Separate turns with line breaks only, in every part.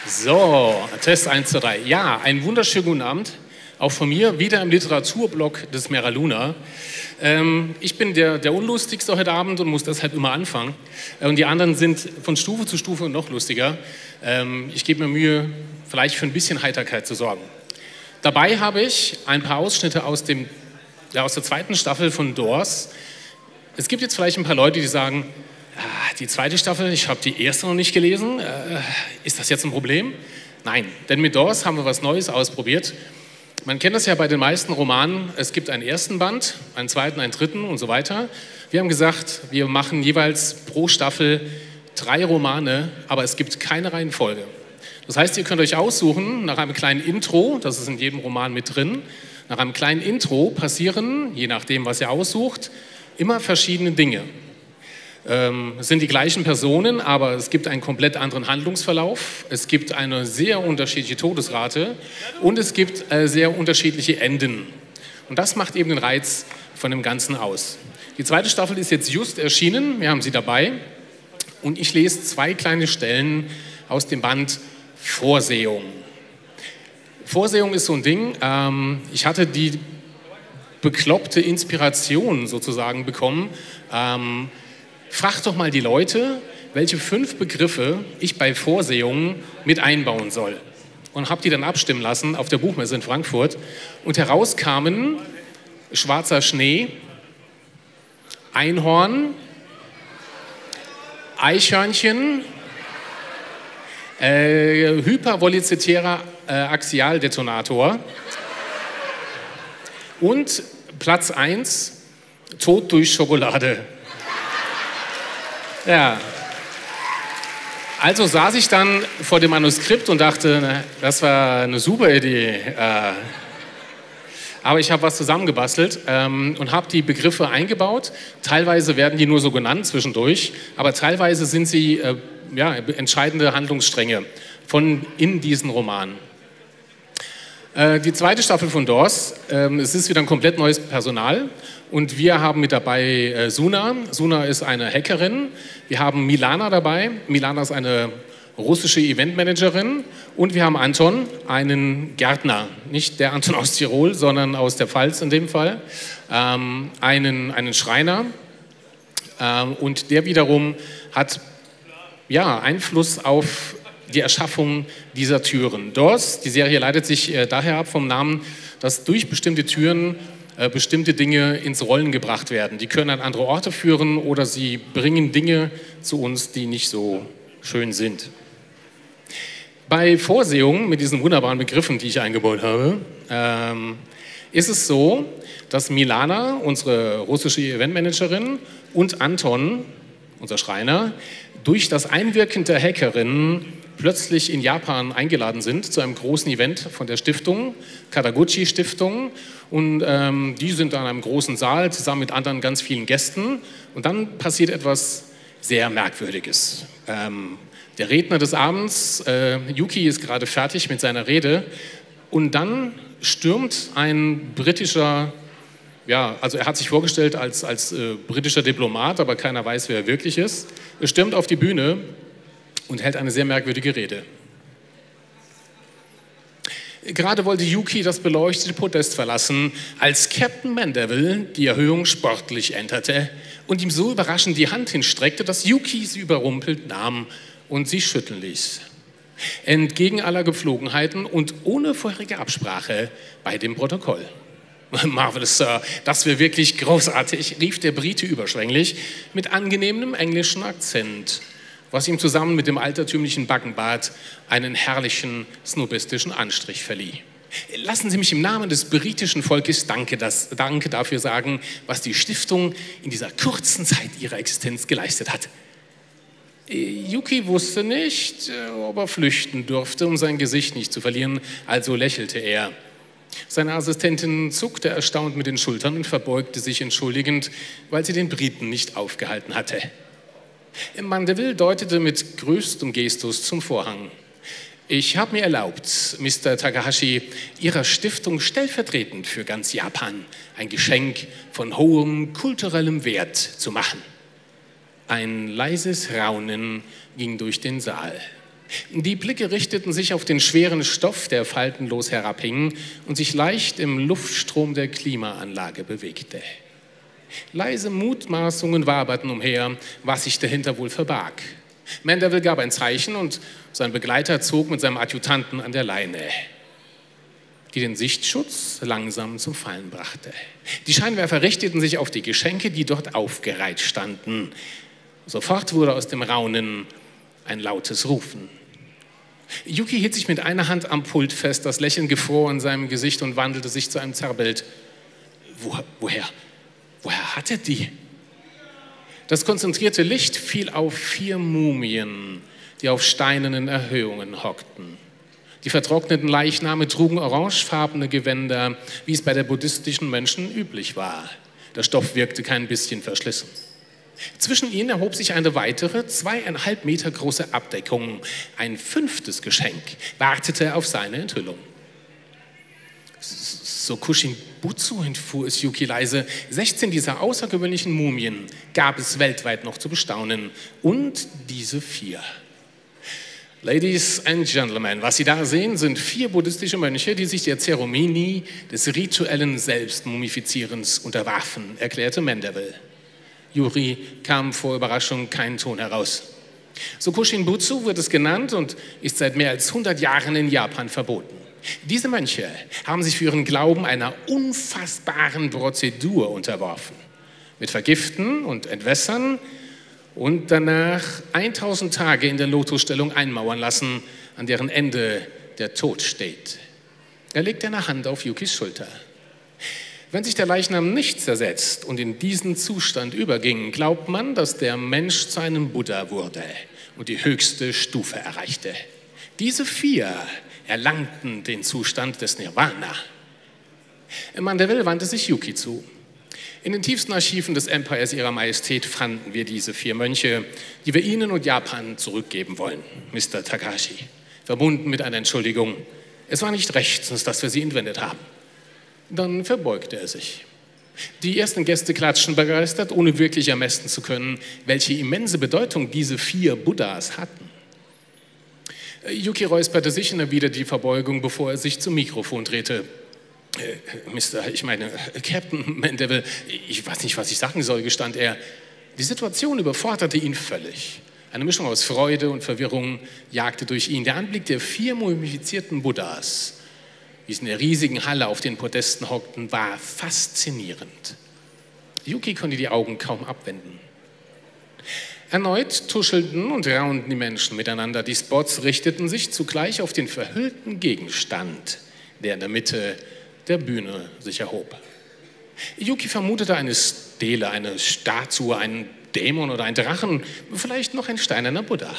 So, Test 1 zu 3. Ja, einen wunderschönen guten Abend. Auch von mir, wieder im Literaturblog des Mera Luna. Ich bin der Unlustigste heute Abend und muss deshalb immer anfangen. Und die anderen sind von Stufe zu Stufe noch lustiger. Ich gebe mir Mühe, vielleicht für ein bisschen Heiterkeit zu sorgen. Dabei habe ich ein paar Ausschnitte aus der zweiten Staffel von Doors. Es gibt jetzt vielleicht ein paar Leute, die sagen, die zweite Staffel, ich habe die erste noch nicht gelesen. Ist das jetzt ein Problem? Nein, denn mit Doors haben wir was Neues ausprobiert. Man kennt das ja bei den meisten Romanen. Es gibt einen ersten Band, einen zweiten, einen dritten und so weiter. Wir haben gesagt, wir machen jeweils pro Staffel 3 Romane, aber es gibt keine Reihenfolge. Das heißt, ihr könnt euch aussuchen, nach einem kleinen Intro, das ist in jedem Roman mit drin, nach einem kleinen Intro passieren, je nachdem, was ihr aussucht, immer verschiedene Dinge. Es sind die gleichen Personen, aber es gibt einen komplett anderen Handlungsverlauf. Es gibt eine sehr unterschiedliche Todesrate und es gibt sehr unterschiedliche Enden. Und das macht eben den Reiz von dem Ganzen aus. Die zweite Staffel ist jetzt just erschienen, wir haben sie dabei. Und ich lese 2 kleine Stellen aus dem Band Vorsehung. Vorsehung ist so ein Ding, ich hatte die bekloppte Inspiration sozusagen bekommen. Frag doch mal die Leute, welche 5 Begriffe ich bei Vorsehungen mit einbauen soll. Und habe die dann abstimmen lassen auf der Buchmesse in Frankfurt. Und heraus kamen schwarzer Schnee, Einhorn, Eichhörnchen, hypervolizitärer Axialdetonator und Platz 1, Tod durch Schokolade. Ja, also saß ich dann vor dem Manuskript und dachte, na, das war eine super Idee. Aber ich habe was zusammengebastelt und habe die Begriffe eingebaut. Teilweise werden die nur so genannt zwischendurch, aber teilweise sind sie entscheidende Handlungsstränge in diesen Roman. Die zweite Staffel von Doors, es ist wieder ein komplett neues Personal und wir haben mit dabei Suna. Suna ist eine Hackerin. Wir haben Milana dabei. Milana ist eine russische Eventmanagerin und wir haben Anton, einen Gärtner. Nicht der Anton aus Tirol, sondern aus der Pfalz in dem Fall. Einen Schreiner und der wiederum hat Einfluss auf die Erschaffung dieser Türen. Doors, die Serie leitet sich daher ab vom Namen, dass durch bestimmte Türen bestimmte Dinge ins Rollen gebracht werden. Die können an andere Orte führen oder sie bringen Dinge zu uns, die nicht so schön sind. Bei Vorsehungen mit diesen wunderbaren Begriffen, die ich eingebaut habe, ist es so, dass Milana, unsere russische Eventmanagerin, und Anton, unser Schreiner, durch das Einwirken der Hackerin plötzlich in Japan eingeladen sind zu einem großen Event von der Stiftung, Kataguchi Stiftung. Und die sind dann in einem großen Saal zusammen mit anderen ganz vielen Gästen. Und dann passiert etwas sehr Merkwürdiges. Der Redner des Abends, Yuki, ist gerade fertig mit seiner Rede. Und dann stürmt ein britischer, also er hat sich vorgestellt als britischer Diplomat, aber keiner weiß, wer er wirklich ist. Er stürmt auf die Bühne und hält eine sehr merkwürdige Rede. Gerade wollte Yuki das beleuchtete Podest verlassen, als Captain Mandeville die Erhöhung sportlich enterte und ihm so überraschend die Hand hinstreckte, dass Yuki sie überrumpelt nahm und sie schütteln ließ. Entgegen aller Gepflogenheiten und ohne vorherige Absprache bei dem Protokoll. Marvelous, Sir, das wäre wirklich großartig, rief der Brite überschwänglich mit angenehmem englischen Akzent, was ihm zusammen mit dem altertümlichen Backenbart einen herrlichen snobistischen Anstrich verlieh. Lassen Sie mich im Namen des britischen Volkes Danke dafür sagen, was die Stiftung in dieser kurzen Zeit ihrer Existenz geleistet hat. Yuki wusste nicht, ob er flüchten durfte, um sein Gesicht nicht zu verlieren, also lächelte er. Seine Assistentin zuckte erstaunt mit den Schultern und verbeugte sich entschuldigend, weil sie den Briten nicht aufgehalten hatte. Mandeville deutete mit größtem Gestus zum Vorhang. Ich habe mir erlaubt, Mr. Takahashi, Ihrer Stiftung stellvertretend für ganz Japan ein Geschenk von hohem kulturellem Wert zu machen. Ein leises Raunen ging durch den Saal. Die Blicke richteten sich auf den schweren Stoff, der faltenlos herabhing und sich leicht im Luftstrom der Klimaanlage bewegte. Leise Mutmaßungen waberten umher, was sich dahinter wohl verbarg. Mandeville gab ein Zeichen und sein Begleiter zog mit seinem Adjutanten an der Leine, die den Sichtschutz langsam zum Fallen brachte. Die Scheinwerfer richteten sich auf die Geschenke, die dort aufgereiht standen. Sofort wurde aus dem Raunen ein lautes Rufen. Yuki hielt sich mit einer Hand am Pult fest, das Lächeln gefror in seinem Gesicht und wandelte sich zu einem Zerrbild. Woher hat er die? Das konzentrierte Licht fiel auf 4 Mumien, die auf steinernen Erhöhungen hockten. Die vertrockneten Leichname trugen orangefarbene Gewänder, wie es bei der buddhistischen Menschen üblich war. Der Stoff wirkte kein bisschen verschlissen. Zwischen ihnen erhob sich eine weitere, 2,5 Meter große Abdeckung. Ein 5. Geschenk wartete auf seine Enthüllung. Sokushin Butsu, entfuhr es Yuki leise. 16 dieser außergewöhnlichen Mumien gab es weltweit noch zu bestaunen. Und diese 4. Ladies and Gentlemen, was Sie da sehen, sind 4 buddhistische Mönche, die sich der Zeremonie des rituellen Selbstmumifizierens unterwarfen, erklärte Mandeville. Yuri kam vor Überraschung kein Ton heraus. Sokushin Butsu wird es genannt und ist seit mehr als 100 Jahren in Japan verboten. Diese Mönche haben sich für ihren Glauben einer unfassbaren Prozedur unterworfen. Mit Vergiften und Entwässern und danach 1000 Tage in der Lotusstellung einmauern lassen, an deren Ende der Tod steht. Er legt eine Hand auf Yukis Schulter. Wenn sich der Leichnam nicht zersetzt und in diesen Zustand überging, glaubt man, dass der Mensch zu einem Buddha wurde und die höchste Stufe erreichte. Diese 4 erlangten den Zustand des Nirvana. Mandeville wandte sich Yuki zu. In den tiefsten Archiven des Empires Ihrer Majestät fanden wir diese 4 Mönche, die wir Ihnen und Japan zurückgeben wollen, Mr. Takashi. Verbunden mit einer Entschuldigung. Es war nicht rechtens, dass wir sie entwendet haben. Dann verbeugte er sich. Die ersten Gäste klatschten begeistert, ohne wirklich ermessen zu können, welche immense Bedeutung diese 4 Buddhas hatten. Yuki räusperte sich und erwiderte die Verbeugung, bevor er sich zum Mikrofon drehte. Captain Mandeville, ich weiß nicht, was ich sagen soll, gestand er. Die Situation überforderte ihn völlig. Eine Mischung aus Freude und Verwirrung jagte durch ihn. Der Anblick der 4 mumifizierten Buddhas, wie sie in der riesigen Halle auf den Podesten hockten, war faszinierend. Yuki konnte die Augen kaum abwenden. Erneut tuschelten und raunten die Menschen miteinander. Die Spots richteten sich zugleich auf den verhüllten Gegenstand, der in der Mitte der Bühne sich erhob. Yuki vermutete eine Stele, eine Statue, einen Dämon oder einen Drachen, vielleicht noch ein steinerner Buddha.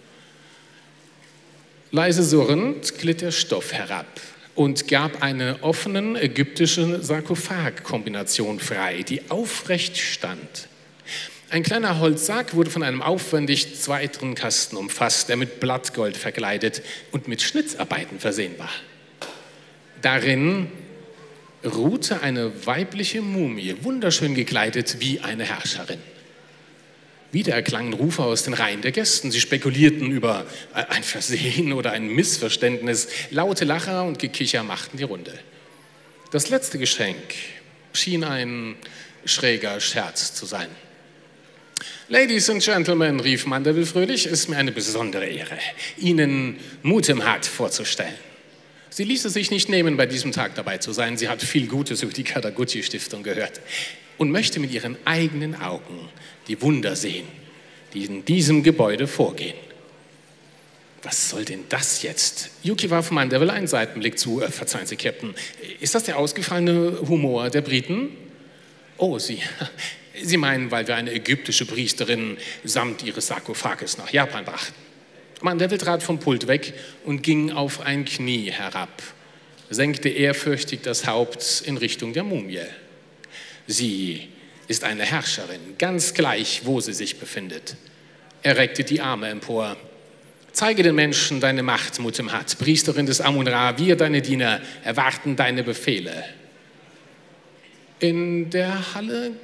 Leise surrend glitt der Stoff herab und gab eine offene ägyptische Sarkophag-Kombination frei, die aufrecht stand. Ein kleiner Holzsack wurde von einem aufwendig zweiten Kasten umfasst, der mit Blattgold verkleidet und mit Schnitzarbeiten versehen war. Darin ruhte eine weibliche Mumie, wunderschön gekleidet wie eine Herrscherin. Wieder erklangen Rufe aus den Reihen der Gästen. Sie spekulierten über ein Versehen oder ein Missverständnis. Laute Lacher und Gekicher machten die Runde. Das letzte Geschenk schien ein schräger Scherz zu sein. Ladies and Gentlemen, rief Mandeville fröhlich, es ist mir eine besondere Ehre, Ihnen Mutemhat vorzustellen. Sie ließ es sich nicht nehmen, bei diesem Tag dabei zu sein. Sie hat viel Gutes über die Kadaguchi-Stiftung gehört und möchte mit ihren eigenen Augen die Wunder sehen, die in diesem Gebäude vorgehen. Was soll denn das jetzt? Yuki warf Mandeville einen Seitenblick zu. Verzeihen Sie, Captain, ist das der ausgefallene Humor der Briten? Oh, Sie meinen, weil wir eine ägyptische Priesterin samt ihres Sarkophages nach Japan brachten. Mandeville trat vom Pult weg und ging auf ein Knie herab, senkte ehrfürchtig das Haupt in Richtung der Mumie. Sie ist eine Herrscherin, ganz gleich, wo sie sich befindet. Er reckte die Arme empor. Zeige den Menschen deine Macht, Mutemhat, Priesterin des Amun-Ra, wir, deine Diener, erwarten deine Befehle. In der Halle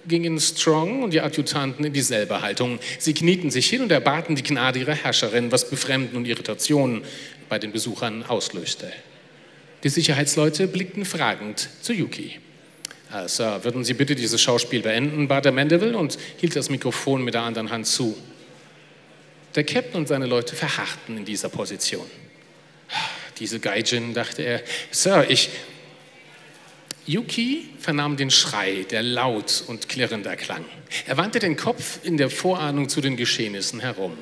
gingen Strong und die Adjutanten in dieselbe Haltung. Sie knieten sich hin und erbaten die Gnade ihrer Herrscherin, was Befremden und Irritationen bei den Besuchern auslöste. Die Sicherheitsleute blickten fragend zu Yuki. Sir, würden Sie bitte dieses Schauspiel beenden, bat der Mandeville und hielt das Mikrofon mit der anderen Hand zu. Der Captain und seine Leute verharrten in dieser Position. Diese Gaijin, dachte er. Sir, Yuki vernahm den Schrei, der laut und klirrender klang. Er wandte den Kopf in der Vorahnung zu den Geschehnissen herum.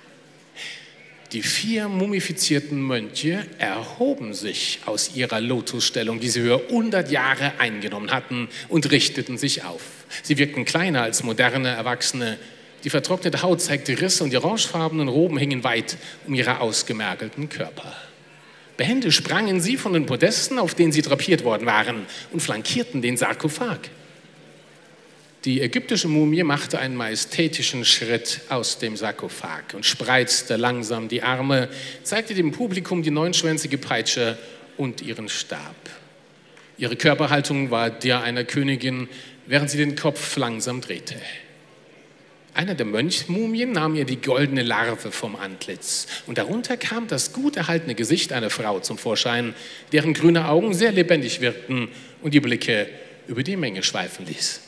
Die 4 mumifizierten Mönche erhoben sich aus ihrer Lotusstellung, die sie über 100 Jahre eingenommen hatten, und richteten sich auf. Sie wirkten kleiner als moderne Erwachsene. Die vertrocknete Haut zeigte Risse und die orangefarbenen Roben hingen weit um ihre ausgemergelten Körper. Behende sprangen sie von den Podesten, auf denen sie drapiert worden waren, und flankierten den Sarkophag. Die ägyptische Mumie machte einen majestätischen Schritt aus dem Sarkophag und spreizte langsam die Arme, zeigte dem Publikum die 9-schwänzige Peitsche und ihren Stab. Ihre Körperhaltung war der einer Königin, während sie den Kopf langsam drehte. Einer der Mönchmumien nahm ihr die goldene Larve vom Antlitz und darunter kam das gut erhaltene Gesicht einer Frau zum Vorschein, deren grüne Augen sehr lebendig wirkten und die Blicke über die Menge schweifen ließ.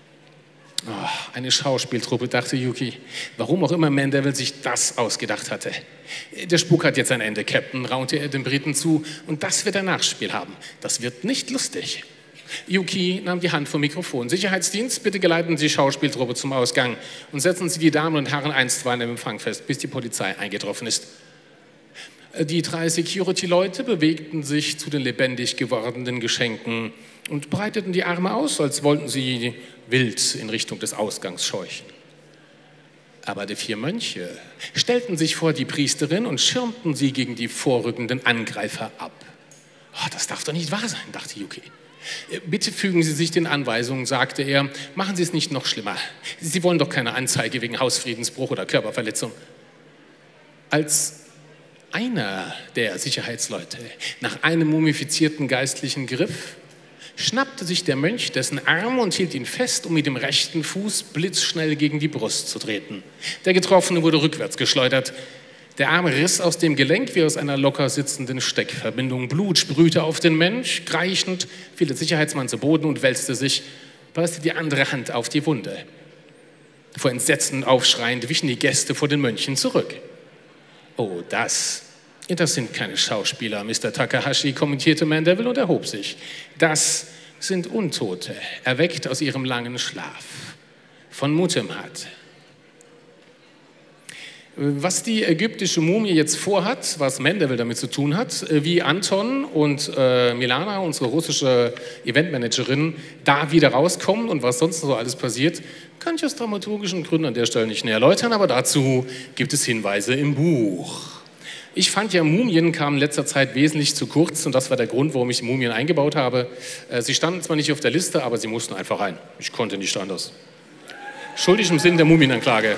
Oh, eine Schauspieltruppe, dachte Yuki. Warum auch immer Mandeville sich das ausgedacht hatte. Der Spuk hat jetzt ein Ende, Captain, raunte er den Briten zu. Und das wird ein Nachspiel haben. Das wird nicht lustig. Yuki nahm die Hand vom Mikrofon. Sicherheitsdienst, bitte geleiten Sie die Schauspieltruppe zum Ausgang und setzen Sie die Damen und Herren einstweilen im Empfang fest, bis die Polizei eingetroffen ist. Die 3 Security-Leute bewegten sich zu den lebendig gewordenen Geschenken und breiteten die Arme aus, als wollten sie wild in Richtung des Ausgangs scheuchen. Aber die 4 Mönche stellten sich vor die Priesterin und schirmten sie gegen die vorrückenden Angreifer ab. Oh, das darf doch nicht wahr sein, dachte Yuki. Bitte fügen Sie sich den Anweisungen, sagte er. Machen Sie es nicht noch schlimmer. Sie wollen doch keine Anzeige wegen Hausfriedensbruch oder Körperverletzung. Als einer der Sicherheitsleute nach einem mumifizierten Geistlichen griff, schnappte sich der Mönch dessen Arm und hielt ihn fest, um mit dem rechten Fuß blitzschnell gegen die Brust zu treten. Der Getroffene wurde rückwärts geschleudert. Der Arm riss aus dem Gelenk wie aus einer locker sitzenden Steckverbindung. Blut sprühte auf den Mensch. Kreischend fiel der Sicherheitsmann zu Boden und wälzte sich, presste die andere Hand auf die Wunde. Vor Entsetzen aufschreiend wichen die Gäste vor den Mönchen zurück. Oh, das sind keine Schauspieler, Mr. Takahashi, kommentierte Mandeville und erhob sich. Das sind Untote, erweckt aus ihrem langen Schlaf. Von Mutemhat. Was die ägyptische Mumie jetzt vorhat, was Mandeville damit zu tun hat, wie Anton und Milana, unsere russische Eventmanagerin, da wieder rauskommen und was sonst so alles passiert, kann ich aus dramaturgischen Gründen an der Stelle nicht näher erläutern, aber dazu gibt es Hinweise im Buch. Ich fand ja, Mumien kamen in letzter Zeit wesentlich zu kurz und das war der Grund, warum ich Mumien eingebaut habe. Sie standen zwar nicht auf der Liste, aber sie mussten einfach rein. Ich konnte nicht anders. Schuldig im Sinn der Mumienanklage.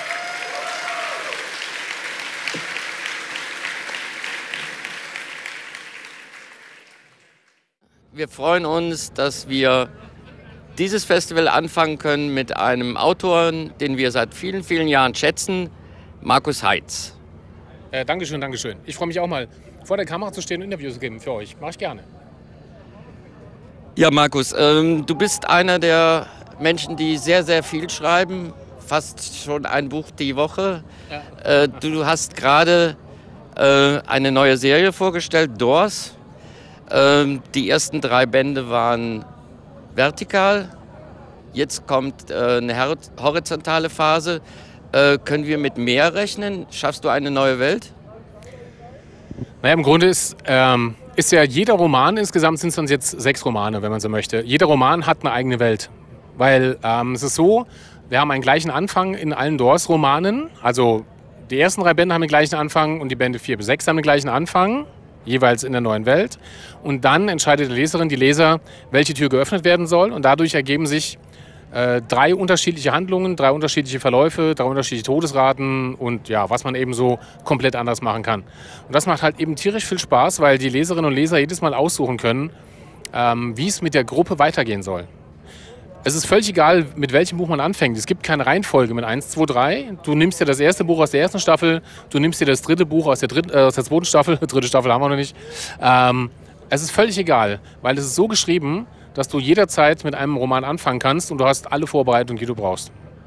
Wir freuen uns, dass wir dieses Festival anfangen können mit einem Autor, den wir seit vielen, vielen Jahren schätzen, Markus Heitz.
Dankeschön, Dankeschön. Ich freue mich auch mal, vor der Kamera zu stehen und Interviews zu geben für euch. Mache ich gerne.
Ja, Markus, du bist einer der Menschen, die sehr, sehr viel schreiben. Fast schon ein Buch die Woche. Ja. Du hast gerade eine neue Serie vorgestellt, Doors. Die ersten 3 Bände waren vertikal. Jetzt kommt eine horizontale Phase. Können wir mit mehr rechnen? Schaffst du eine neue Welt?
Naja, im Grunde ist ja jeder Roman, insgesamt sind es dann jetzt 6 Romane, wenn man so möchte. Jeder Roman hat eine eigene Welt. Weil es ist so, wir haben einen gleichen Anfang in allen Doors-Romanen. Also die ersten 3 Bände haben den gleichen Anfang und die Bände 4 bis 6 haben den gleichen Anfang, jeweils in der neuen Welt. Und dann entscheidet die Leserin, die Leser, welche Tür geöffnet werden soll. Und dadurch ergeben sich 3 unterschiedliche Handlungen, 3 unterschiedliche Verläufe, 3 unterschiedliche Todesraten und ja, was man eben so komplett anders machen kann. Und das macht halt eben tierisch viel Spaß, weil die Leserinnen und Leser jedes Mal aussuchen können, wie es mit der Gruppe weitergehen soll. Es ist völlig egal, mit welchem Buch man anfängt. Es gibt keine Reihenfolge mit 1, 2, 3. Du nimmst dir das erste Buch aus der ersten Staffel, du nimmst dir das dritte Buch aus der zweiten Staffel. Dritte Staffel haben wir noch nicht. Es ist völlig egal, weil es ist so geschrieben, dass du jederzeit mit einem Roman anfangen kannst und du hast alle Vorbereitungen, die du brauchst.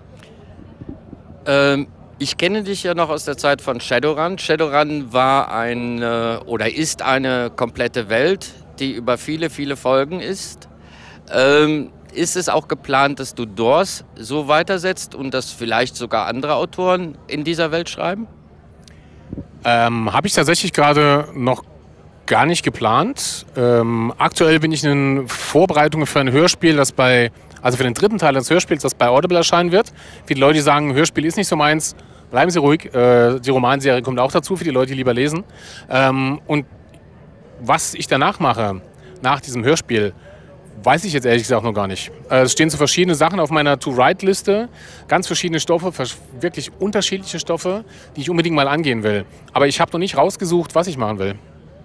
Ich kenne dich ja noch aus der Zeit von Shadowrun. Shadowrun war oder ist eine komplette Welt, die über viele, viele Folgen ist. Ist es auch geplant, dass du Doors so weitersetzt und dass vielleicht sogar andere Autoren in dieser Welt schreiben?
Habe ich tatsächlich gerade noch gar nicht geplant. Aktuell bin ich in Vorbereitungen für ein Hörspiel, also für den dritten Teil des Hörspiels, das bei Audible erscheinen wird. Viele Leute, die sagen, Hörspiel ist nicht so meins, bleiben Sie ruhig. Die Romanserie kommt auch dazu, für die Leute, die lieber lesen. Und was ich danach mache, nach diesem Hörspiel, weiß ich jetzt ehrlich gesagt noch gar nicht. Es stehen so verschiedene Sachen auf meiner To-Write-Liste, ganz verschiedene Stoffe, wirklich unterschiedliche Stoffe, die ich unbedingt mal angehen will. Aber ich habe noch nicht rausgesucht, was ich machen will.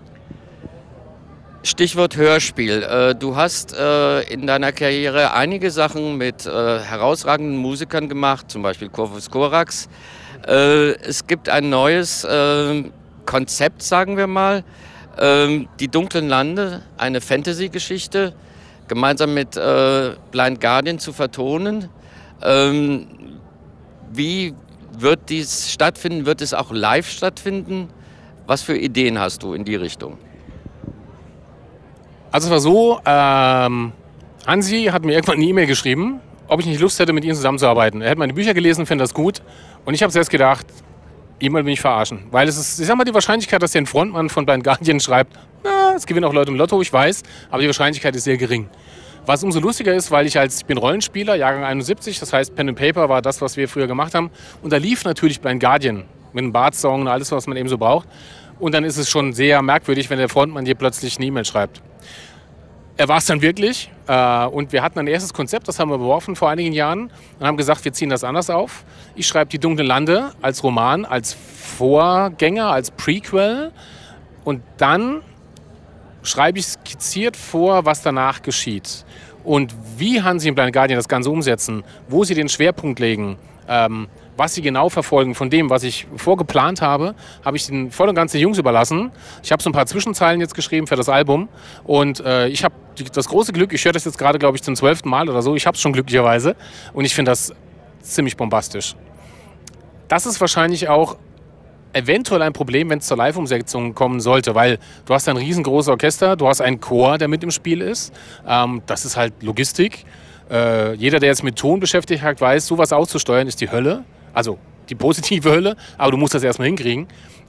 Stichwort Hörspiel. Du hast in deiner Karriere einige Sachen mit herausragenden Musikern gemacht, zum Beispiel Corvus Corax. Es gibt ein neues Konzept, sagen wir mal, Die dunklen Lande, eine Fantasy-Geschichte, gemeinsam mit Blind Guardian zu vertonen. Wie wird dies stattfinden? Wird es auch live stattfinden? Was für Ideen hast du in die Richtung?
Also es war so, Hansi hat mir irgendwann eine E-Mail geschrieben, ob ich nicht Lust hätte, mit ihm zusammenzuarbeiten. Er hat meine Bücher gelesen, fand das gut. Und ich habe zuerst gedacht, jemand will mich verarschen. Weil es ist, ich sag mal, die Wahrscheinlichkeit, dass der ein Frontmann von Blind Guardian schreibt, na, es gewinnen auch Leute im Lotto, ich weiß, aber die Wahrscheinlichkeit ist sehr gering. Was umso lustiger ist, weil ich bin Rollenspieler, Jahrgang 71, das heißt Pen and Paper war das, was wir früher gemacht haben. Und da lief natürlich Blind Guardian mit einem Bart-Song und alles, was man eben so braucht. Und dann ist es schon sehr merkwürdig, wenn der Frontmann dir plötzlich eine E-Mail schreibt. Er war es dann wirklich und wir hatten ein erstes Konzept, das haben wir beworfen vor einigen Jahren und haben gesagt, wir ziehen das anders auf. Ich schreibe Die dunklen Lande als Roman, als Vorgänger, als Prequel und dann schreibe ich skizziert vor, was danach geschieht. Und wie Hansi und Blind Guardian das Ganze umsetzen, wo sie den Schwerpunkt legen, was sie genau verfolgen von dem, was ich vorgeplant habe, habe ich den voll und ganz den Jungs überlassen. Ich habe so ein paar Zwischenzeilen jetzt geschrieben für das Album und ich habe das große Glück, ich höre das jetzt gerade, glaube ich, zum 12. Mal oder so, ich habe es schon glücklicherweise und ich finde das ziemlich bombastisch. Das ist wahrscheinlich auch eventuell ein Problem, wenn es zur Live-Umsetzung kommen sollte, weil du hast ein riesengroßes Orchester, du hast einen Chor, der mit im Spiel ist. Das ist halt Logistik. Jeder, der jetzt mit Ton beschäftigt hat, weiß, sowas auszusteuern ist die Hölle. Also die positive Hölle, aber du musst das erstmal hinkriegen.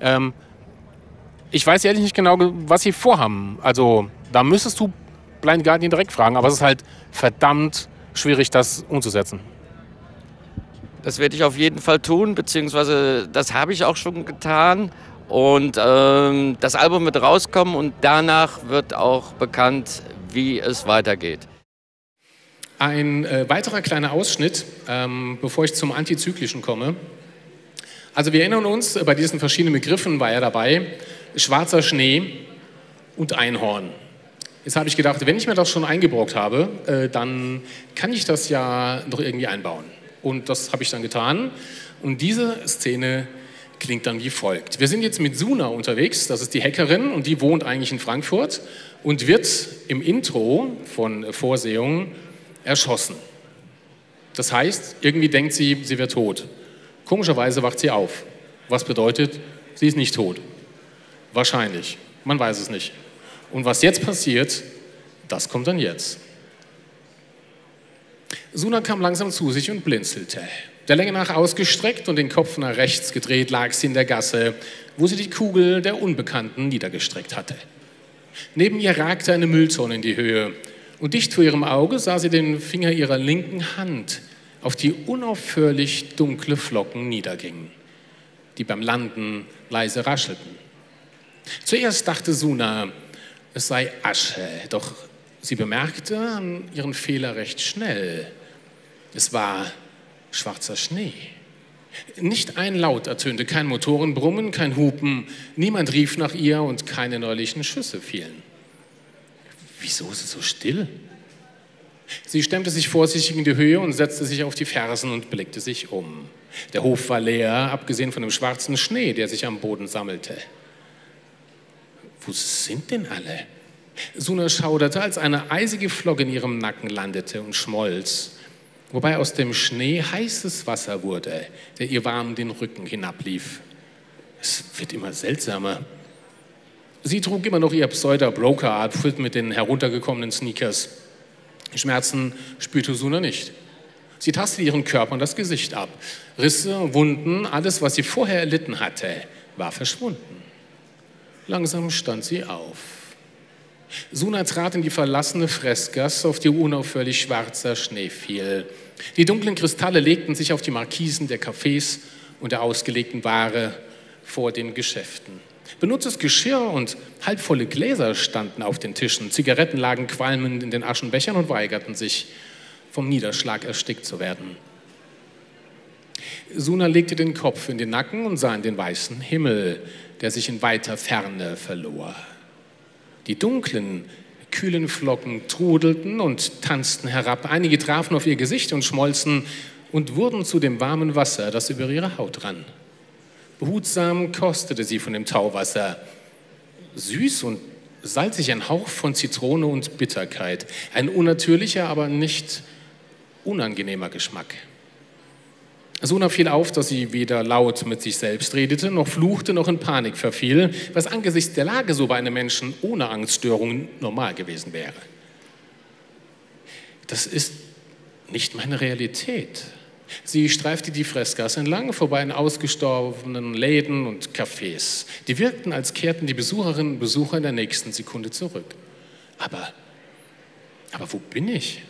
Ich weiß ehrlich nicht genau, was sie vorhaben. Also da müsstest du Blind Guardian direkt fragen, aber es ist halt verdammt schwierig, das umzusetzen.
Das werde ich auf jeden Fall tun, beziehungsweise das habe ich auch schon getan. Und das Album wird rauskommen und danach wird auch bekannt, wie es weitergeht.
Ein weiterer kleiner Ausschnitt, bevor ich zum Antizyklischen komme. Also wir erinnern uns, bei diesen verschiedenen Begriffen war er dabei, schwarzer Schnee und Einhorn. Jetzt habe ich gedacht, wenn ich mir das schon eingebrockt habe, dann kann ich das ja noch irgendwie einbauen. Und das habe ich dann getan. Und diese Szene klingt dann wie folgt. Wir sind jetzt mit Suna unterwegs, das ist die Hackerin und die wohnt eigentlich in Frankfurt und wird im Intro von Vorsehung erschossen. Das heißt, irgendwie denkt sie, sie wäre tot. Komischerweise wacht sie auf. Was bedeutet, sie ist nicht tot. Wahrscheinlich. Man weiß es nicht. Und was jetzt passiert, das kommt dann jetzt. Suna kam langsam zu sich und blinzelte. Der Länge nach ausgestreckt und den Kopf nach rechts gedreht lag sie in der Gasse, wo sie die Kugel der Unbekannten niedergestreckt hatte. Neben ihr ragte eine Mülltonne in die Höhe und dicht vor ihrem Auge sah sie den Finger ihrer linken Hand, auf die unaufhörlich dunkle Flocken niedergingen, die beim Landen leise raschelten. Zuerst dachte Suna, es sei Asche, doch sie bemerkte an ihren Fehler recht schnell. Es war schwarzer Schnee. Nicht ein Laut ertönte, kein Motorenbrummen, kein Hupen, niemand rief nach ihr und keine neulichen Schüsse fielen. Wieso ist es so still? Sie stemmte sich vorsichtig in die Höhe und setzte sich auf die Fersen und blickte sich um. Der Hof war leer, abgesehen von dem schwarzen Schnee, der sich am Boden sammelte. Wo sind denn alle? Suna schauderte, als eine eisige Flocke in ihrem Nacken landete und schmolz, wobei aus dem Schnee heißes Wasser wurde, der ihr warm den Rücken hinablief. Es wird immer seltsamer. Sie trug immer noch ihr Pseudo-Broker-Outfit mit den heruntergekommenen Sneakers. Schmerzen spürte Suna nicht. Sie tastete ihren Körper und das Gesicht ab. Risse, Wunden, alles, was sie vorher erlitten hatte, war verschwunden. Langsam stand sie auf. Suna trat in die verlassene Fressgasse, auf die unaufhörlich schwarzer Schnee fiel. Die dunklen Kristalle legten sich auf die Markisen der Cafés und der ausgelegten Ware vor den Geschäften. Benutztes Geschirr und halbvolle Gläser standen auf den Tischen. Zigaretten lagen qualmend in den Aschenbechern und weigerten sich, vom Niederschlag erstickt zu werden. Suna legte den Kopf in den Nacken und sah in den weißen Himmel, der sich in weiter Ferne verlor. Die dunklen, kühlen Flocken trudelten und tanzten herab. Einige trafen auf ihr Gesicht und schmolzen und wurden zu dem warmen Wasser, das über ihre Haut rann. Behutsam kostete sie von dem Tauwasser. Süß und salzig, ein Hauch von Zitrone und Bitterkeit. Ein unnatürlicher, aber nicht unangenehmer Geschmack. Suna fiel auf, dass sie weder laut mit sich selbst redete, noch fluchte, noch in Panik verfiel, was angesichts der Lage so bei einem Menschen ohne Angststörungen normal gewesen wäre. Das ist nicht meine Realität. Sie streifte die Fressgasse entlang, vorbei an ausgestorbenen Läden und Cafés. Die wirkten, als kehrten die Besucherinnen und Besucher in der nächsten Sekunde zurück. Aber wo bin ich?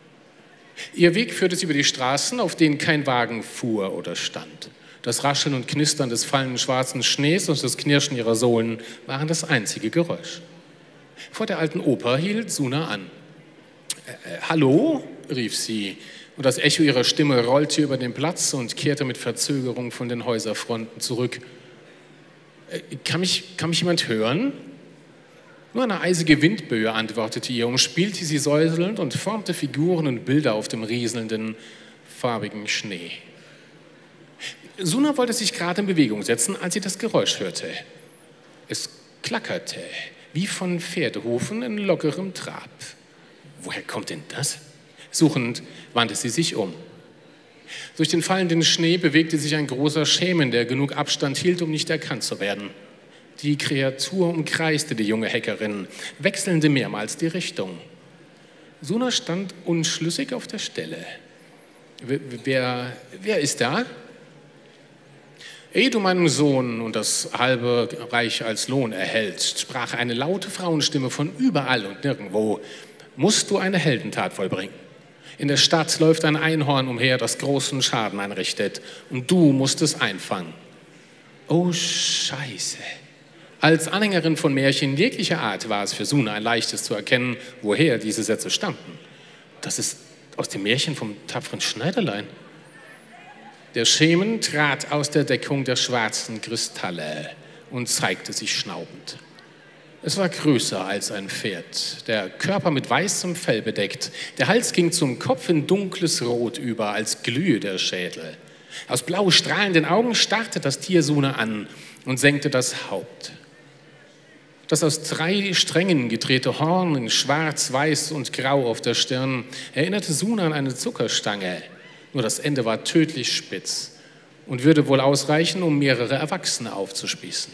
Ihr Weg führte sie über die Straßen, auf denen kein Wagen fuhr oder stand. Das Rascheln und Knistern des fallenden schwarzen Schnees und das Knirschen ihrer Sohlen waren das einzige Geräusch. Vor der alten Oper hielt Suna an. Hallo? Rief sie. Und das Echo ihrer Stimme rollte über den Platz und kehrte mit Verzögerung von den Häuserfronten zurück. Kann mich jemand hören? Nur eine eisige Windböe antwortete ihr, umspielte sie säuselnd und formte Figuren und Bilder auf dem rieselnden, farbigen Schnee. Suna wollte sich gerade in Bewegung setzen, als sie das Geräusch hörte. Es klackerte, wie von Pferdehufen in lockerem Trab. Woher kommt denn das? Suchend wandte sie sich um. Durch den fallenden Schnee bewegte sich ein großer Schemen, der genug Abstand hielt, um nicht erkannt zu werden. Die Kreatur umkreiste die junge Hackerin, wechselnde mehrmals die Richtung. Suna stand unschlüssig auf der Stelle. Wer ist da? Ehe du meinem Sohn und das halbe Reich als Lohn erhältst, sprach eine laute Frauenstimme von überall und nirgendwo, musst du eine Heldentat vollbringen. In der Stadt läuft ein Einhorn umher, das großen Schaden anrichtet, und du musst es einfangen. Oh, Scheiße. Als Anhängerin von Märchen jeglicher Art war es für Suna ein leichtes zu erkennen, woher diese Sätze stammten. Das ist aus dem Märchen vom tapferen Schneiderlein. Der Schemen trat aus der Deckung der schwarzen Kristalle und zeigte sich schnaubend. Es war größer als ein Pferd, der Körper mit weißem Fell bedeckt. Der Hals ging zum Kopf in dunkles Rot über, als glühe der Schädel. Aus blau strahlenden Augen starrte das Tier Suna an und senkte das Haupt. Das aus 3 Strängen gedrehte Horn in schwarz, weiß und grau auf der Stirn erinnerte Suna an eine Zuckerstange. Nur das Ende war tödlich spitz und würde wohl ausreichen, um mehrere Erwachsene aufzuspießen.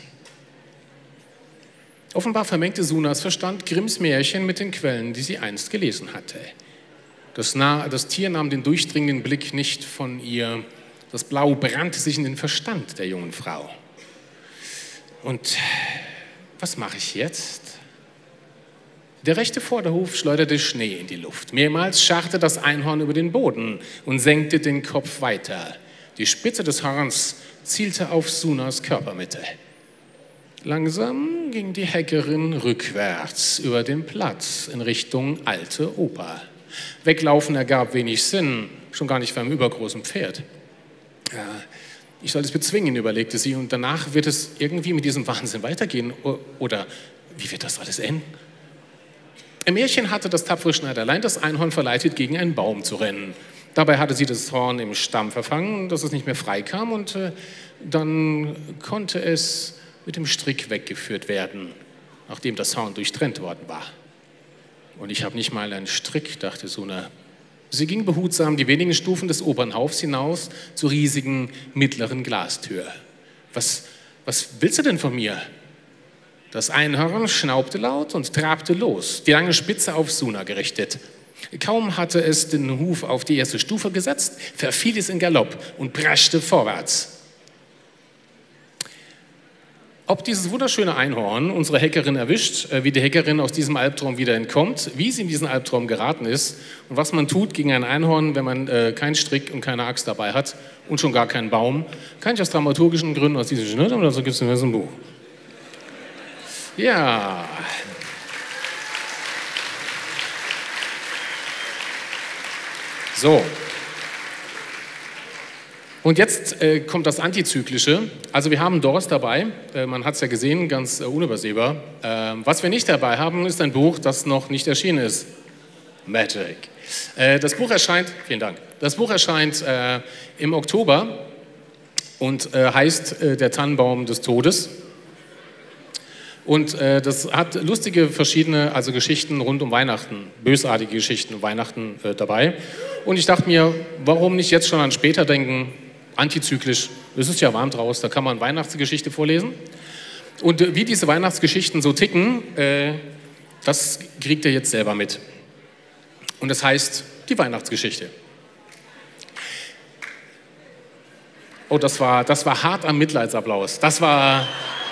Offenbar vermengte Sunas Verstand Grimms Märchen mit den Quellen, die sie einst gelesen hatte. Das Tier nahm den durchdringenden Blick nicht von ihr. Das Blau brannte sich in den Verstand der jungen Frau. Und was mache ich jetzt? Der rechte Vorderhof schleuderte Schnee in die Luft. Mehrmals scharrte das Einhorn über den Boden und senkte den Kopf weiter. Die Spitze des Horns zielte auf Sunas Körpermitte. Langsam ging die Hackerin rückwärts über den Platz in Richtung Alte Oper. Weglaufen ergab wenig Sinn, schon gar nicht beim übergroßen Pferd. Ich soll es bezwingen, überlegte sie, und danach wird es irgendwie mit diesem Wahnsinn weitergehen. Oder wie wird das alles enden? Im Märchen hatte das tapfere Schneiderlein das Einhorn verleitet, gegen einen Baum zu rennen. Dabei hatte sie das Horn im Stamm verfangen, dass es nicht mehr frei kam, und dann konnte es mit dem Strick weggeführt werden, nachdem das Horn durchtrennt worden war. Und ich habe nicht mal einen Strick, dachte Suna. Sie ging behutsam die wenigen Stufen des Opernhofs hinaus zur riesigen mittleren Glastür. Was willst du denn von mir? Das Einhorn schnaubte laut und trabte los, die lange Spitze auf Suna gerichtet. Kaum hatte es den Huf auf die erste Stufe gesetzt, verfiel es in Galopp und preschte vorwärts. Ob dieses wunderschöne Einhorn unsere Hackerin erwischt, wie die Hackerin aus diesem Albtraum wieder entkommt, wie sie in diesen Albtraum geraten ist und was man tut gegen ein Einhorn, wenn man keinen Strick und keine Axt dabei hat und schon gar keinen Baum, kann ich aus dramaturgischen Gründen aus diesem Schnitt, oder so gibt es in diesem Buch. Ja. So. Und jetzt kommt das Antizyklische. Also wir haben Doors dabei, man hat es ja gesehen, ganz unübersehbar. Was wir nicht dabei haben, ist ein Buch, das noch nicht erschienen ist. Magic. Das Buch erscheint, vielen Dank, das Buch erscheint im Oktober und heißt Der Tannenbaum des Todes. Und das hat lustige verschiedene, also Geschichten rund um Weihnachten, bösartige Geschichten um Weihnachten dabei. Und ich dachte mir, warum nicht jetzt schon an später denken? Antizyklisch, es ist ja warm draußen, da kann man Weihnachtsgeschichte vorlesen. Und wie diese Weihnachtsgeschichten so ticken, das kriegt ihr jetzt selber mit. Und das heißt die Weihnachtsgeschichte. Oh, das war hart am Mitleidsapplaus. Das war...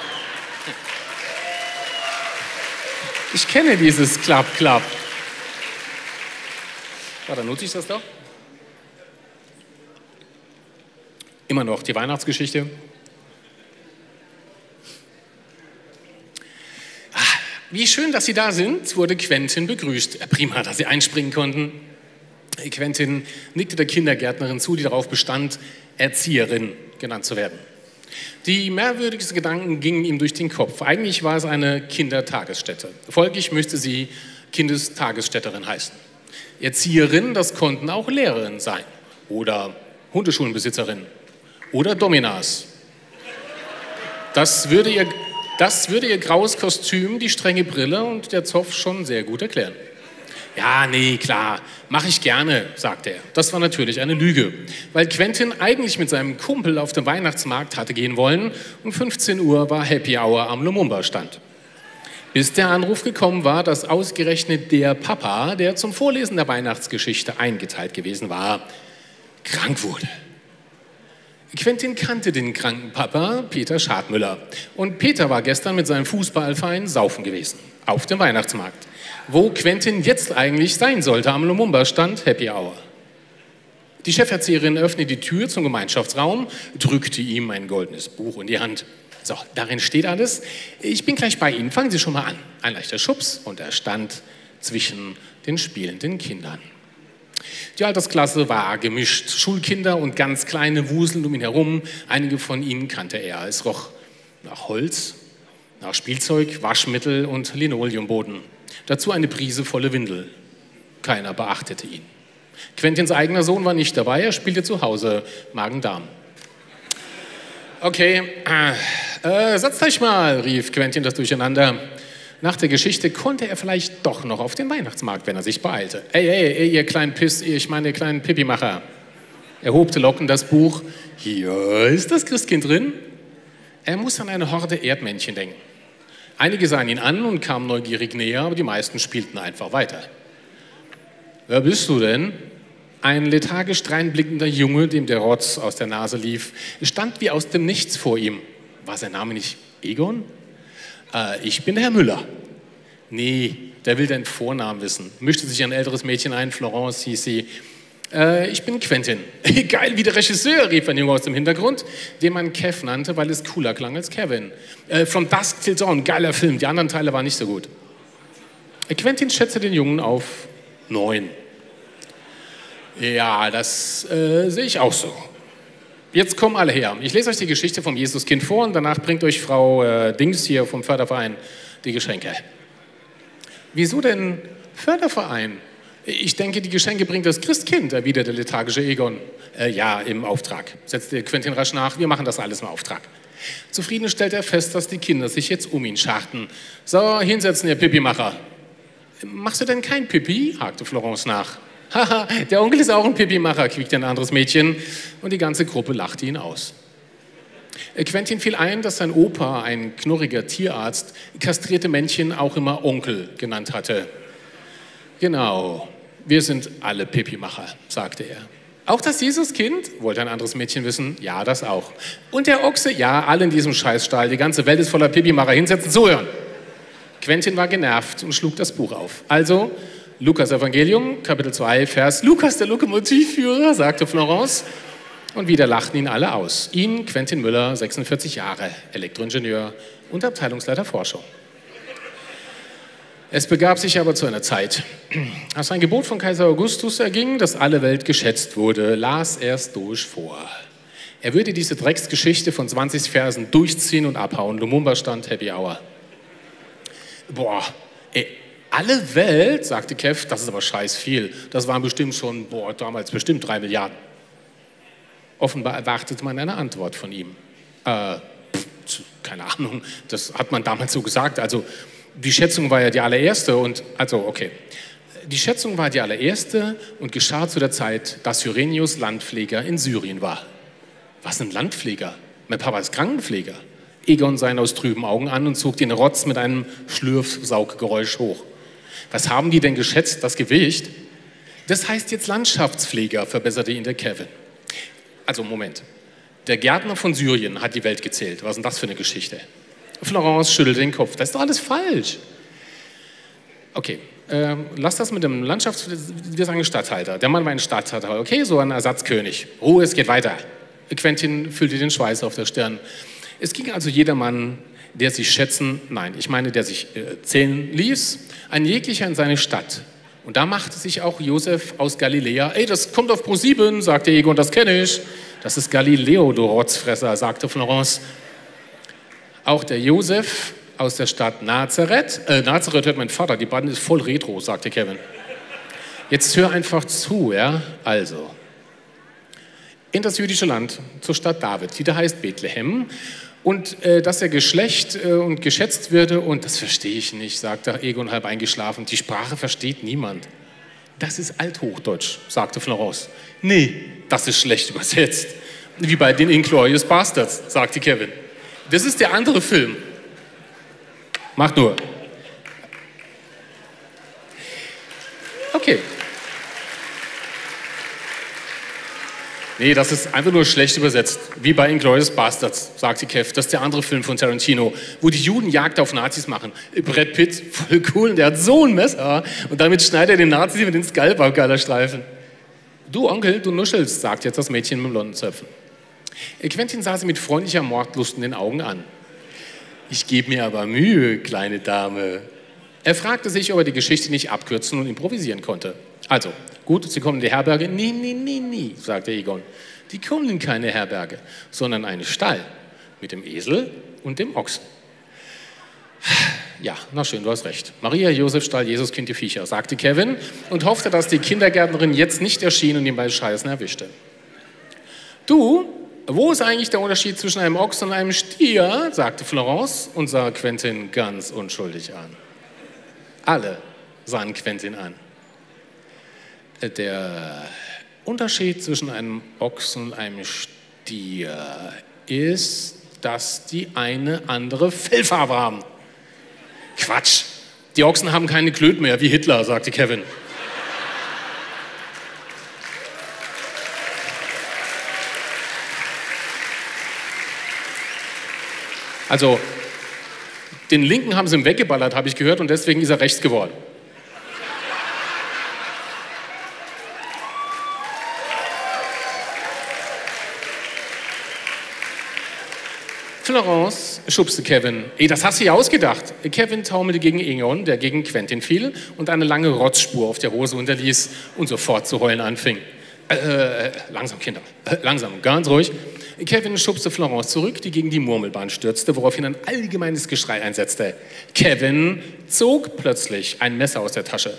Ich kenne dieses Klapp, Klapp. Ja, dann nutze ich das doch. Immer noch die Weihnachtsgeschichte. Wie schön, dass Sie da sind, wurde Quentin begrüßt. Prima, dass Sie einspringen konnten. Quentin nickte der Kindergärtnerin zu, die darauf bestand, Erzieherin genannt zu werden. Die merkwürdigsten Gedanken gingen ihm durch den Kopf. Eigentlich war es eine Kindertagesstätte. Folglich müsste sie Kindestagesstätterin heißen. Erzieherin, das konnten auch Lehrerinnen sein. Oder Hundeschulenbesitzerin. Oder Dominas. Das würde ihr graues Kostüm, die strenge Brille und der Zopf schon sehr gut erklären. Ja, nee, klar, mache ich gerne, sagte er. Das war natürlich eine Lüge, weil Quentin eigentlich mit seinem Kumpel auf den Weihnachtsmarkt hatte gehen wollen. Um 15 Uhr war Happy Hour am Lumumba-Stand. Bis der Anruf gekommen war, dass ausgerechnet der Papa, der zum Vorlesen der Weihnachtsgeschichte eingeteilt gewesen war, krank wurde. Quentin kannte den kranken Papa, Peter Schadmüller. Und Peter war gestern mit seinem Fußballverein saufen gewesen, auf dem Weihnachtsmarkt, wo Quentin jetzt eigentlich sein sollte, am Lumumba-Stand Happy Hour. Die Cheferzieherin öffnete die Tür zum Gemeinschaftsraum, drückte ihm ein goldenes Buch in die Hand. So, darin steht alles. Ich bin gleich bei Ihnen, fangen Sie schon mal an. Ein leichter Schubs und er stand zwischen den spielenden Kindern. Die Altersklasse war gemischt. Schulkinder und ganz kleine wuseln um ihn herum. Einige von ihnen kannte er. Es roch nach Holz, nach Spielzeug, Waschmittel und Linoleumboden. Dazu eine Prise volle Windel. Keiner beachtete ihn. Quentins eigener Sohn war nicht dabei, er spielte zu Hause Magen-Darm. Okay, setzt euch mal, rief Quentin das durcheinander. Nach der Geschichte konnte er vielleicht doch noch auf den Weihnachtsmarkt, wenn er sich beeilte. Ey, ihr kleinen ihr kleinen Pipimacher. Er hob lockend das Buch. Hier ist das Christkind drin. Er muss an eine Horde Erdmännchen denken. Einige sahen ihn an und kamen neugierig näher, aber die meisten spielten einfach weiter. Wer bist du denn? Ein lethargisch dreinblickender Junge, dem der Rotz aus der Nase lief, stand wie aus dem Nichts vor ihm. War sein Name nicht Egon? Ich bin der Herr Müller. Nee, der will deinen Vornamen wissen. Mischte sich ein älteres Mädchen ein, Florence hieß sie. Ich bin Quentin. Geil wie der Regisseur, rief ein Junge aus dem Hintergrund, den man Kev nannte, weil es cooler klang als Kevin. From Dusk Till Dawn, geiler Film, die anderen Teile waren nicht so gut. Quentin schätzte den Jungen auf 9. Ja, das sehe ich auch so. Jetzt kommen alle her. Ich lese euch die Geschichte vom Jesuskind vor und danach bringt euch Frau Dings hier vom Förderverein die Geschenke. Wieso denn Förderverein. Ich denke, die Geschenke bringt das Christkind, erwidert der lethargische Egon. Ja, im Auftrag, setzte Quentin rasch nach. Wir machen das alles im Auftrag. Zufrieden stellt er fest, dass die Kinder sich jetzt um ihn scharten. So, hinsetzen, ihr Pipi-Macher. Machst du denn kein Pipi? Hakte Florence nach. Haha, der Onkel ist auch ein Pipi-Macher, quiekte ein anderes Mädchen. Und die ganze Gruppe lachte ihn aus. Quentin fiel ein, dass sein Opa, ein knurriger Tierarzt, kastrierte Männchen auch immer Onkel genannt hatte. Genau, wir sind alle Pipi-Macher, sagte er. Auch das Jesuskind? Wollte ein anderes Mädchen wissen. Ja, das auch. Und der Ochse? Ja, alle in diesem Scheißstall. Die ganze Welt ist voller Pipi-Macher. Hinsetzen, zuhören. Quentin war genervt und schlug das Buch auf. Also, Lukas Evangelium, Kapitel 2, Vers Lukas, der Lokomotivführer, sagte Florence. Und wieder lachten ihn alle aus. Ihn, Quentin Müller, 46 Jahre, Elektroingenieur und Abteilungsleiter Forschung. Es begab sich aber zu einer Zeit, als ein Gebot von Kaiser Augustus erging, dass alle Welt geschätzt wurde, las er Stoisch vor. Er würde diese Drecksgeschichte von 20 Versen durchziehen und abhauen. Lumumba stand Happy Hour. Boah, ey, alle Welt, sagte Kev, das ist aber scheiß viel. Das waren bestimmt schon, damals bestimmt 3 Milliarden. Offenbar erwartete man eine Antwort von ihm. Keine Ahnung, das hat man damals so gesagt. Also die Schätzung war ja die allererste und, okay. Die Schätzung war die allererste und geschah zu der Zeit, dass Cyrenius Landpfleger in Syrien war. Was sind Landpfleger? Mein Papa ist Krankenpfleger. Egon sah ihn aus trüben Augen an und zog den Rotz mit einem Schlürfsauggeräusch hoch. Was haben die denn geschätzt, das Gewicht? Das heißt jetzt Landschaftspfleger, verbesserte ihn der Kevin. Also Moment, der Gärtner von Syrien hat die Welt gezählt. Was ist denn das für eine Geschichte? Florence schüttelte den Kopf. Das ist doch alles falsch. Okay, lass das mit dem wir sagen Statthalter. Der Mann war ein Statthalter, okay, so ein Ersatzkönig. Ruhe, es geht weiter. Quentin fühlte den Schweiß auf der Stirn. Es ging also jedermann, der sich der sich zählen ließ, ein jeglicher in seine Stadt. Und da machte sich auch Josef aus Galiläa. Ey, das kommt auf Pro7, sagte Egon, das kenne ich. Das ist Galileo, du Rotzfresser, sagte Florence. Auch der Josef aus der Stadt Nazareth. Nazareth hört mein Vater, die Bande ist voll retro, sagte Kevin. Jetzt hör einfach zu, ja? Also, in das jüdische Land, zur Stadt David, die da heißt Bethlehem. Und dass er Geschlecht und geschätzt würde, und das verstehe ich nicht, sagte Egon halb eingeschlafen. Die Sprache versteht niemand. Das ist Althochdeutsch, sagte Florence. Nee, das ist schlecht übersetzt. Wie bei den Inglourious Basterds, sagte Kevin. Das ist der andere Film. Mach nur. Okay. Nee, das ist einfach nur schlecht übersetzt. Wie bei Inglourious Basterds, sagte Kev. Das ist der andere Film von Tarantino, wo die Juden Jagd auf Nazis machen. Brad Pitt, voll cool, und der hat so ein Messer. Und damit schneidet er den Nazis mit den Skalp ab, geiler Streifen. Du Onkel, du nuschelst, sagt jetzt das Mädchen mit blonden Zöpfen. Quentin sah sie mit freundlicher Mordlust in den Augen an. Ich gebe mir aber Mühe, kleine Dame. Er fragte sich, ob er die Geschichte nicht abkürzen und improvisieren konnte. Also, gut, Sie kommen in die Herberge? Nee, sagte Egon. Die kommen in keine Herberge, sondern einen Stall mit dem Esel und dem Ochsen. Ja, na schön, du hast recht. Maria, Josef, Stall, Jesus, Kind, die Viecher, sagte Kevin und hoffte, dass die Kindergärtnerin jetzt nicht erschien und ihn bei Scheißen erwischte. Du, wo ist eigentlich der Unterschied zwischen einem Ochs und einem Stier? Sagte Florence und sah Quentin ganz unschuldig an. Alle sahen Quentin an. Der Unterschied zwischen einem Ochsen und einem Stier ist, dass die eine andere Fellfarbe haben. Quatsch, die Ochsen haben keine Klöten mehr, wie Hitler, sagte Kevin. Also, den Linken haben sie ihm weggeballert, habe ich gehört, und deswegen ist er rechts geworden. Florence schubste Kevin. Ey, das hast du ja ausgedacht. Kevin taumelte gegen Egon, der gegen Quentin fiel und eine lange Rotzspur auf der Hose hinterließ und sofort zu heulen anfing. Langsam, Kinder, langsam, ganz ruhig. Kevin schubste Florence zurück, die gegen die Murmelbahn stürzte, woraufhin ein allgemeines Geschrei einsetzte. Kevin zog plötzlich ein Messer aus der Tasche.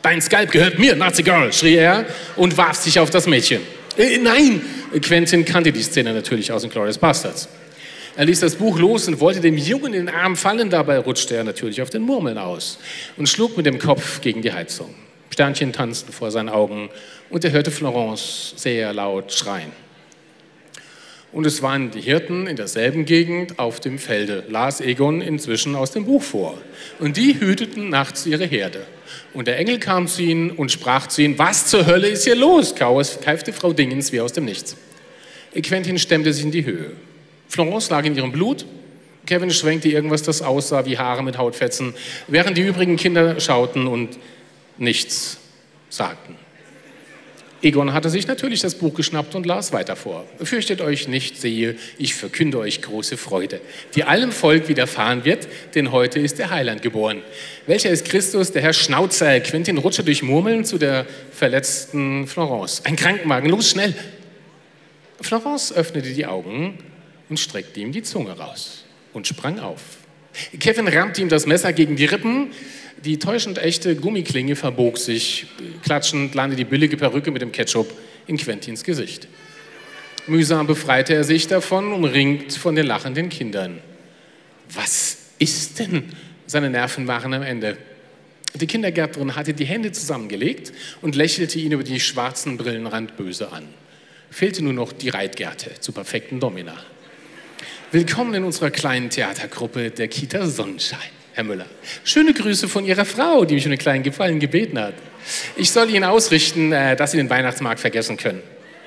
dein Skalp gehört mir, Nazi Girl, schrie er und warf sich auf das Mädchen. Nein! Quentin kannte die Szene natürlich aus den Glorious Bastards. Er ließ das Buch los und wollte dem Jungen in den Arm fallen. Dabei rutschte er natürlich auf den Murmeln aus und schlug mit dem Kopf gegen die Heizung. Sternchen tanzten vor seinen Augen und er hörte Florence sehr laut schreien. Und es waren die Hirten in derselben Gegend auf dem Felde, las Egon inzwischen aus dem Buch vor. Und die hüteten nachts ihre Herde. Und der Engel kam zu ihnen und sprach zu ihnen, was zur Hölle ist hier los? Keifte Frau Dingens wie aus dem Nichts. Quentin stemmte sich in die Höhe. Florence lag in ihrem Blut. Kevin schwenkte irgendwas, das aussah wie Haare mit Hautfetzen, während die übrigen Kinder schauten und nichts sagten. Egon hatte sich natürlich das Buch geschnappt und las weiter vor. Fürchtet euch nicht, siehe, ich verkünde euch große Freude, die allem Volk widerfahren wird, denn heute ist der Heiland geboren. Welcher ist Christus, der Herr Schnauzer? Quentin rutschte durch Murmeln zu der verletzten Florence. Ein Krankenwagen, los, schnell! Florence öffnete die Augen und streckte ihm die Zunge raus und sprang auf. Kevin rammte ihm das Messer gegen die Rippen. Die täuschend echte Gummiklinge verbog sich. Klatschend landete die billige Perücke mit dem Ketchup in Quentins Gesicht. Mühsam befreite er sich davon, umringt von den lachenden Kindern. Was ist denn? Seine Nerven waren am Ende. Die Kindergärtnerin hatte die Hände zusammengelegt und lächelte ihn über die schwarzen Brillenrand böse an. Fehlte nur noch die Reitgerte zur perfekten Domina. Willkommen in unserer kleinen Theatergruppe der Kita Sonnenschein, Herr Müller. Schöne Grüße von Ihrer Frau, die mich um einen kleinen Gefallen gebeten hat. Ich soll Ihnen ausrichten, dass Sie den Weihnachtsmarkt vergessen können.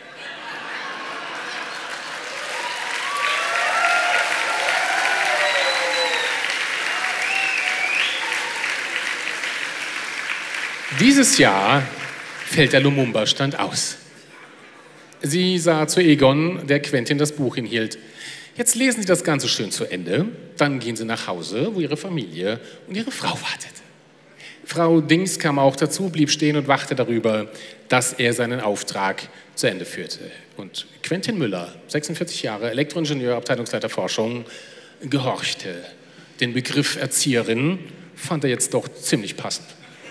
Dieses Jahr fällt der Lumumba-Stand aus. Sie sah zu Egon, der Quentin das Buch hinhielt. Jetzt lesen Sie das Ganze schön zu Ende, dann gehen Sie nach Hause, wo Ihre Familie und Ihre Frau wartet. Frau Dings kam auch dazu, blieb stehen und wachte darüber, dass er seinen Auftrag zu Ende führte. Und Quentin Müller, 46 Jahre, Elektroingenieur, Abteilungsleiter Forschung, gehorchte. Den Begriff Erzieherin fand er jetzt doch ziemlich passend.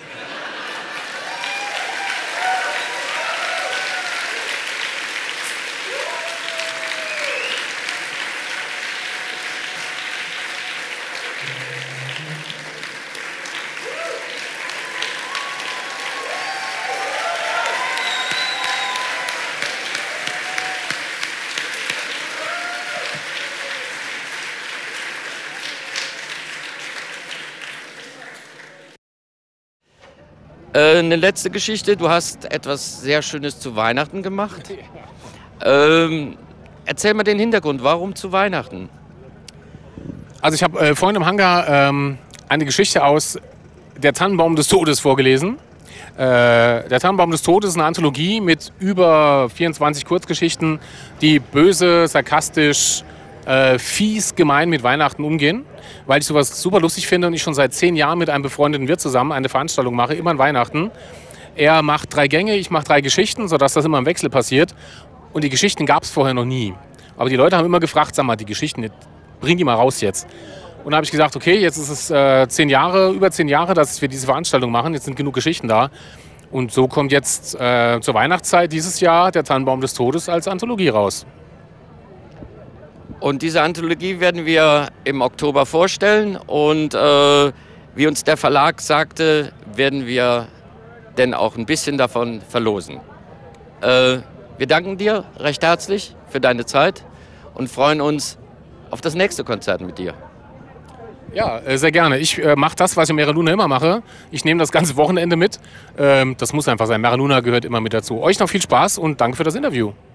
Eine letzte Geschichte, du hast etwas sehr Schönes zu Weihnachten gemacht. Erzähl mal den Hintergrund, warum zu Weihnachten?
Also ich habe vorhin im Hangar eine Geschichte aus Der Tannenbaum des Todes vorgelesen. Der Tannenbaum des Todes ist eine Anthologie mit über 24 Kurzgeschichten, die böse, sarkastisch, fies, gemein mit Weihnachten umgehen, weil ich sowas super lustig finde und ich schon seit 10 Jahren mit einem befreundeten Wirt zusammen eine Veranstaltung mache, immer an Weihnachten. Er macht 3 Gänge, ich mache 3 Geschichten, sodass das immer im Wechsel passiert. Und die Geschichten gab es vorher noch nie. Aber die Leute haben immer gefragt, sag mal, die Geschichten, bring die mal raus jetzt. Und da habe ich gesagt, okay, jetzt ist es über 10 Jahre, dass wir diese Veranstaltung machen, jetzt sind genug Geschichten da. Und so kommt jetzt zur Weihnachtszeit dieses Jahr der Tannenbaum des Todes als Anthologie raus.
Und diese Anthologie werden wir im Oktober vorstellen und wie uns der Verlag sagte, werden wir denn auch ein bisschen davon verlosen. Wir danken dir recht herzlich für deine Zeit und freuen uns auf das nächste Konzert mit dir.
Ja, sehr gerne. Ich mache das, was ich in Mera Luna immer mache. Ich nehme das ganze Wochenende mit. Das muss einfach sein. Mera Luna gehört immer mit dazu. Euch noch viel Spaß und danke für das Interview.